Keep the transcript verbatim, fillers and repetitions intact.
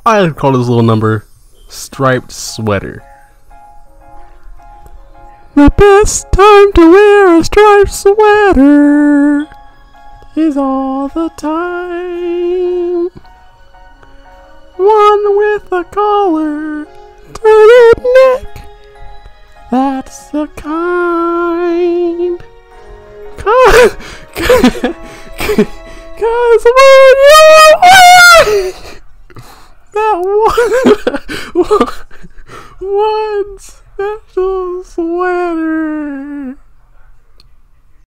I call this little number striped sweater. The best time to wear a striped sweater is all the time. One with a collar to the neck, that's the kind. Cause, cause when you wear that one, one special sweater.